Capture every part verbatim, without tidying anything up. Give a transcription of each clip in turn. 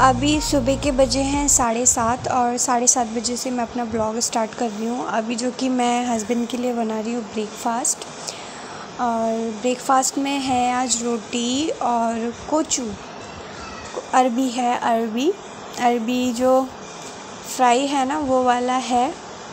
अभी सुबह के बजे हैं साढ़े सात और साढ़े सात बजे से मैं अपना ब्लॉग स्टार्ट कर रही हूँ। अभी जो कि मैं हस्बैंड के लिए बना रही हूँ ब्रेकफ़ास्ट, और ब्रेकफ़ास्ट में है आज रोटी और कोचू, अरबी है, अरबी अरबी जो फ्राई है ना वो वाला है।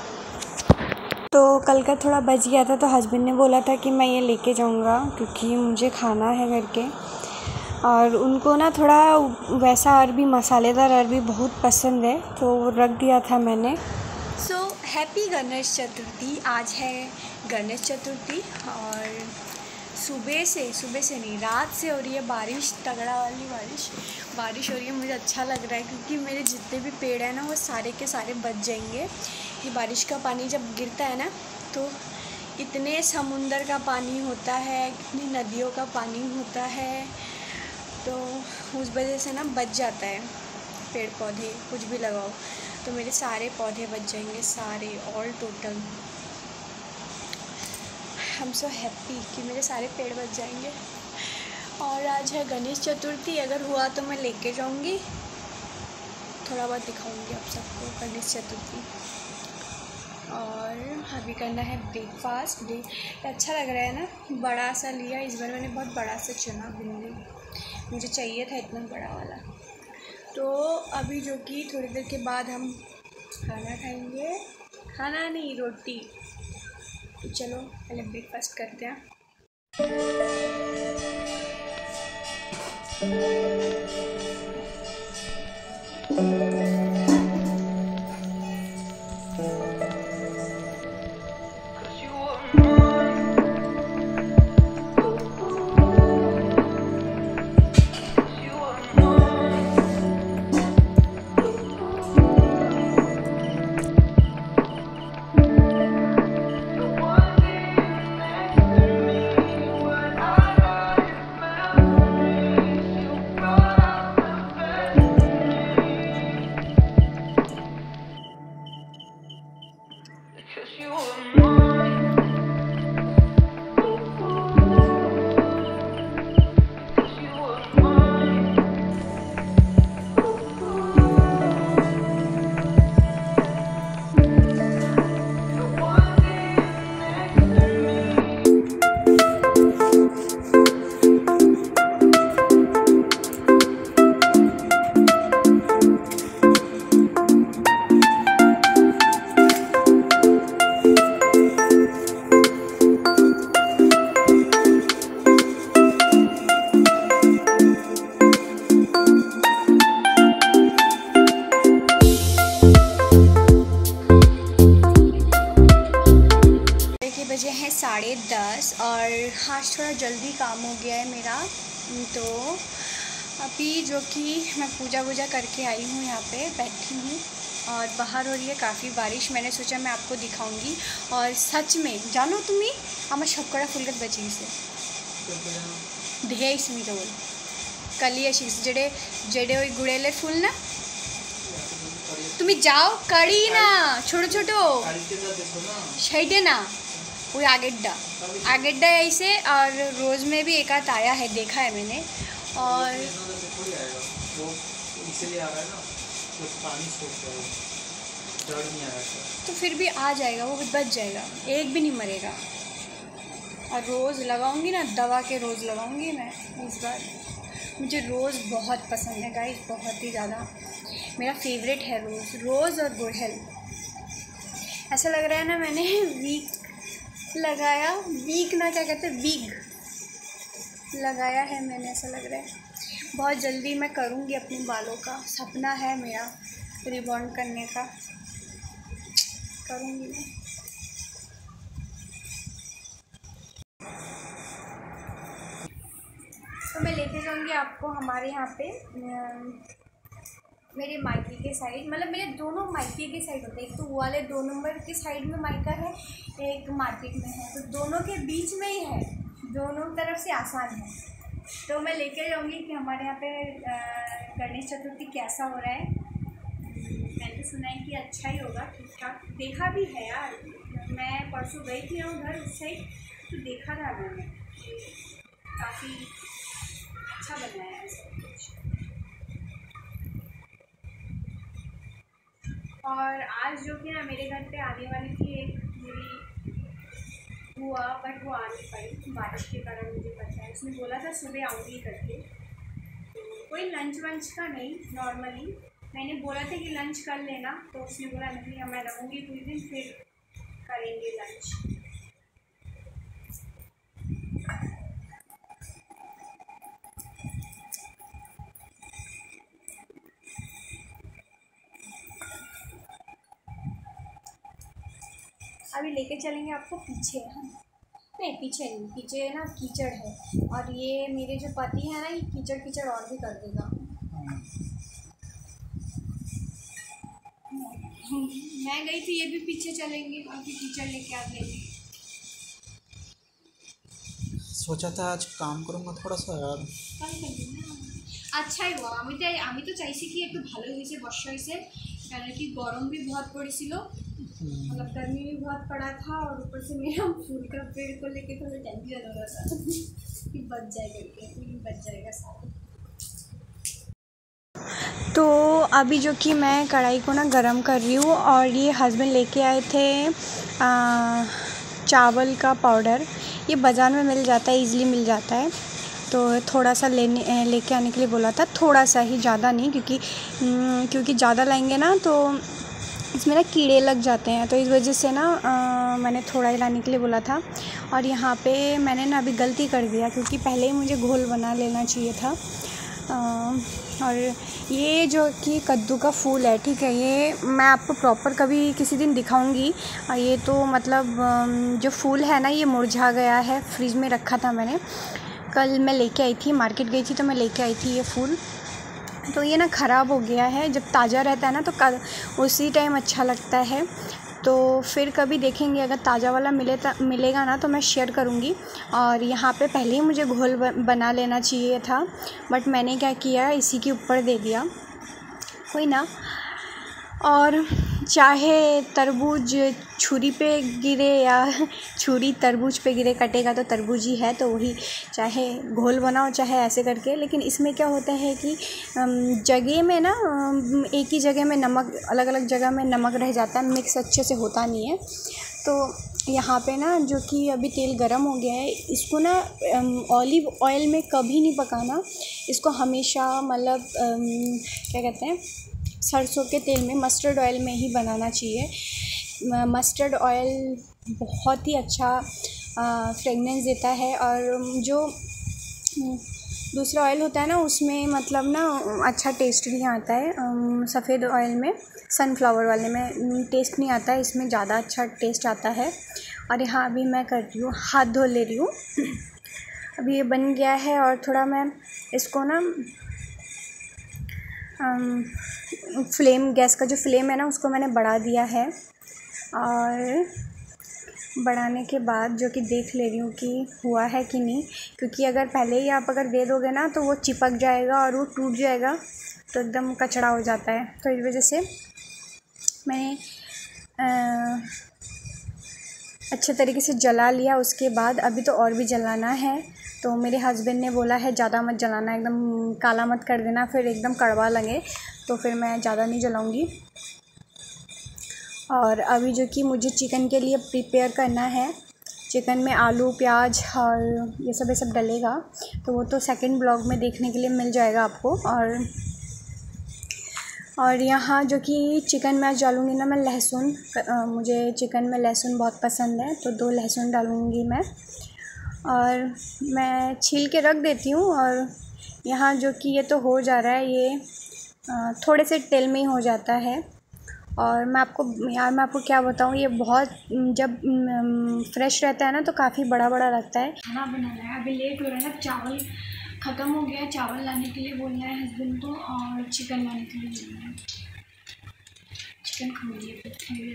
तो कल का थोड़ा बच गया था तो हस्बैंड ने बोला था कि मैं ये लेके जाऊँगा क्योंकि मुझे खाना है करके, और उनको ना थोड़ा वैसा अरबी, मसालेदार अरबी बहुत पसंद है तो वो रख दिया था मैंने। So happy Ganesh Chaturthi. आज है गणेश चतुर्थी और सुबह से सुबह से नहीं रात से हो रही है बारिश, तगड़ा वाली बारिश बारिश हो रही है। मुझे अच्छा लग रहा है क्योंकि मेरे जितने भी पेड़ हैं ना वो सारे के सारे बच जाएंगे। ये बारिश का पानी जब गिरता है ना तो इतने समुंदर का पानी होता है, कितनी नदियों का पानी होता है, तो उस वजह से ना बच जाता है पेड़ पौधे, कुछ भी लगाओ तो मेरे सारे पौधे बच जाएंगे, सारे all total. I am so happy कि मेरे सारे पेड़ बच जाएंगे। और आज है गणेश चतुर्थी, अगर हुआ तो मैं लेके जाऊंगी, थोड़ा बहुत दिखाऊंगी आप सबको गणेश चतुर्थी। और अभी करना है ब्रेकफास्ट। ब्रेक अच्छा लग रहा है ना, बड़ा सा लिया इस बार मैंने, बहुत बड़ा सा चना भिंडी, मुझे चाहिए था इतना बड़ा वाला। तो अभी जो कि थोड़ी देर के बाद हम खाना खाएंगे, खाना नहीं रोटी। तो चलो पहले ब्रेकफास्ट करते हैं। बजे हैं साढ़े दस और आज थोड़ा जल्दी काम हो गया है मेरा। तो अभी जो कि मैं पूजा वूजा करके आई हूँ, यहाँ पे बैठी हूँ और बाहर हो रही है काफ़ी बारिश। मैंने सोचा मैं आपको दिखाऊंगी, और सच में जानो तुम्हें आम शक्कड़ा फुलगत बची से ढेर इसमें तो कली अशी जेडे जेडे वही गुड़ेले फूल ना तुम्हें जाओ कड़ी ना छोटो छोटो शेडे ना वो आगेड्डा आगेड्डा ऐसे। और रोज़ में भी एक आध आया है, देखा है मैंने। और तो फिर भी आ जाएगा, वो बच जाएगा, एक भी नहीं मरेगा। और रोज़ लगाऊंगी ना, दवा के रोज़ लगाऊंगी मैं इस बार। मुझे रोज़ बहुत पसंद है गाइस, बहुत ही ज़्यादा। मेरा फेवरेट है रोज़ रोज़ और गुड़हल। ऐसा लग रहा है ना मैंने वीक लगाया, वीक ना क्या कहते हैं, वीग लगाया है मैंने, ऐसा लग रहा है। बहुत जल्दी मैं करूँगी अपने बालों का, सपना है मेरा रिबॉन्ड करने का, करूँगी मैं। तो मैं लेके जाऊँगी आपको हमारे यहाँ पे, मेरे मायके के साइड, मतलब मेरे दोनों मायके के साइड होते हैं। एक तो वो वाले दो नंबर के साइड में मायका है, एक मार्केट में है, तो दोनों के बीच में ही है, दोनों तरफ से आसान है। तो मैं लेके जाऊँगी कि हमारे यहाँ पे गणेश चतुर्थी कैसा हो रहा है। मैंने तो सुना है कि अच्छा ही होगा, ठीक ठाक। देखा भी है यार, मैं परसों गई थी ना उधर उस साइड, तो देखा था मैंने, काफ़ी अच्छा बनाया है सब कुछ। और आज जो कि ना मेरे घर पे आने वाली थी एक मेरी बुआ, बट वो आ नहीं पाई बारिश के कारण, मुझे पता है। उसने बोला था सुबह आऊँगी करके, तो कोई लंच वंच का नहीं, नॉर्मली मैंने बोला था कि लंच कर लेना, तो उसने बोला नहीं मैं रहूँगी कुछ दिन फिर करेंगे लंच। अभी लेके चलेंगे आपको पीछे, हम नहीं पीछे नहीं, पीछे ना कीचड़ है, और ये मेरे जो पति है ना ये कीचड़ कीचड़ और भी कर देगा। मैं गई थी, ये भी पीछे चलेंगे और फिर कीचड़ लेके आ गए। सोचा था आज काम करूँगा थोड़ा सा यार, कल कर देना। আচ্ছাই हुआ, আমি তো আমি তো চাইছি কি একটু ভালো হয়েছে বর্ষা হয়েছে, কারণ কি गरम भी बहुत पड़ेছিল, मतलब गर्मी भी बहुत पड़ा था, और ऊपर से मेरा फूल का पेड़ को लेके थोड़ा टेंशन हो रहा था कि बच जाए करके, बच जाएगा सारा। तो अभी जो कि मैं कढ़ाई को ना गरम कर रही हूँ, और ये हस्बैंड लेके आए थे आ, चावल का पाउडर। ये बाज़ार में मिल जाता है, इजीली मिल जाता है, तो थोड़ा सा लेने लेके आने के लिए बोला था, थोड़ा सा ही, ज़्यादा नहीं, क्योंकि क्योंकि ज़्यादा लाएंगे ना तो इसमें ना कीड़े लग जाते हैं, तो इस वजह से ना आ, मैंने थोड़ा ही लाने के लिए बोला था। और यहाँ पे मैंने ना अभी गलती कर दिया, क्योंकि पहले ही मुझे घोल बना लेना चाहिए था। आ, और ये जो कि कद्दू का फूल है, ठीक है, ये मैं आपको प्रॉपर कभी किसी दिन दिखाऊंगी। और ये तो मतलब जो फूल है ना ये मुरझा गया है, फ्रिज में रखा था मैंने, कल मैं लेके आई थी, मार्केट गई थी तो मैं लेके आई थी ये फूल, तो ये ना ख़राब हो गया है। जब ताज़ा रहता है ना तो उसी टाइम अच्छा लगता है, तो फिर कभी देखेंगे अगर ताज़ा वाला मिले मिलेगा ना तो मैं शेयर करूँगी। और यहाँ पे पहले ही मुझे घोल बना लेना चाहिए था, बट मैंने क्या किया, इसी के ऊपर दे दिया, कोई ना। और चाहे तरबूज छुरी पे गिरे या छुरी तरबूज पे गिरे, कटेगा तो तरबूज ही है, तो वही, चाहे घोल बनाओ चाहे ऐसे करके। लेकिन इसमें क्या होता है कि जगह में ना एक ही जगह में नमक, अलग अलग जगह में नमक रह जाता है, मिक्स अच्छे से होता नहीं है। तो यहाँ पे ना जो कि अभी तेल गरम हो गया है, इसको ना ऑलिव ऑयल में कभी नहीं पकाना, इसको हमेशा मतलब क्या कहते हैं, सरसों के तेल में, मस्टर्ड ऑयल में ही बनाना चाहिए। मस्टर्ड ऑयल बहुत ही अच्छा फ्रेगनेंस देता है, और जो दूसरा ऑयल होता है ना उसमें मतलब ना अच्छा टेस्ट नहीं आता है। सफ़ेद ऑयल में, सनफ्लावर वाले में टेस्ट नहीं आता है, इसमें ज़्यादा अच्छा टेस्ट आता है। और यहाँ अभी मैं कर रही हूँ, हाथ धो ले रही हूँ। अभी ये बन गया है, और थोड़ा मैं इसको ना फ्लेम, गैस का जो फ्लेम है ना उसको मैंने बढ़ा दिया है, और बढ़ाने के बाद जो कि देख ले रही हूँ कि हुआ है कि नहीं, क्योंकि अगर पहले ही आप अगर दे दोगे ना तो वो चिपक जाएगा और वो टूट जाएगा, तो एकदम कचड़ा हो जाता है। तो इस वजह से मैंने अच्छे तरीके से जला लिया। उसके बाद अभी तो और भी जलाना है, तो मेरे हस्बैंड ने बोला है ज़्यादा मत जलाना, एकदम काला मत कर देना, फिर एकदम कड़वा लगे, तो फिर मैं ज़्यादा नहीं जलाऊंगी। और अभी जो कि मुझे चिकन के लिए प्रिपेयर करना है, चिकन में आलू प्याज और ये सब ये सब डलेगा, तो वो तो सेकंड ब्लॉग में देखने के लिए मिल जाएगा आपको। और और यहाँ जो कि चिकन में आज डालूँगी ना मैं लहसुन, मुझे चिकन में लहसुन बहुत पसंद है, तो दो लहसुन डालूँगी मैं, और मैं छील के रख देती हूँ। और यहाँ जो कि ये तो हो जा रहा है, ये थोड़े से तेल में ही हो जाता है। और मैं आपको यार मैं आपको क्या बताऊँ, ये बहुत जब फ्रेश रहता है ना तो काफ़ी बड़ा बड़ा लगता है। खाना बनाना है, अभी लेट हो रहा है ना, चावल ख़त्म हो गया है, चावल लाने के लिए बोलना है हस्बैंड को, और चिकन लाने के लिए बोलना है। चिकन खाएंगे दोपहर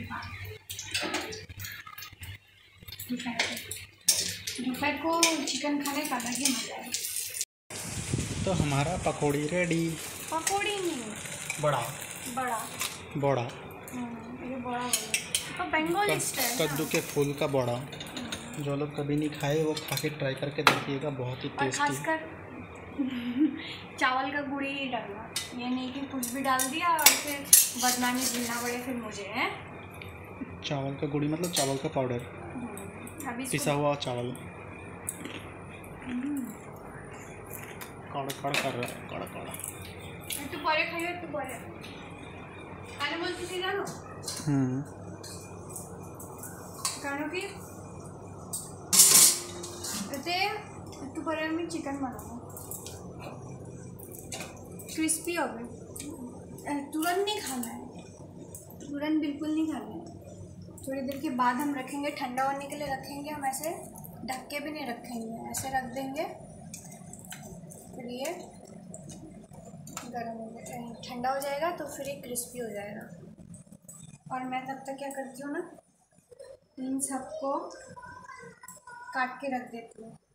दोपहर को चिकन खाने का अलग ही मज़ा है। तो हमारा पकौड़ी रेडी। पकौड़ी नहीं, बड़ा बड़ा बड़ा ये बड़ा तो बंगाली स्टाइल, कद्दू के फूल का बड़ा। जो लोग कभी नहीं खाए वो खा के ट्राई करके देखिएगा, बहुत ही टेस्टी। खासकर चावल का गुड़ी ही डालना, ये नहीं कि कुछ भी डाल दिया और फिर बदनामी झेलना पड़े फिर मुझे है। चावल का गुड़ी मतलब चावल का पाउडर, अभी पिसा हुआ चावल। कड़ कड़ कर रहा है, कड़ कड़। तू परे खाइयो, तू परे खाने बोलती थी जानो। हम्म खानो की ते तू परे में चिकन बनाऊँ क्रिस्पी हो गए। तुरंत नहीं खाना है, तुरंत बिल्कुल नहीं खाना है। थोड़ी देर के बाद हम रखेंगे, ठंडा होने के लिए रखेंगे। हम ऐसे ढक के भी नहीं रखेंगे, ऐसे रख देंगे, फिर ये गर्म हो जाए, ठंडा हो जाएगा तो फिर ये क्रिस्पी हो जाएगा। और मैं तब तक क्या करती हूँ ना, इन सबको काट के रख देती हूँ।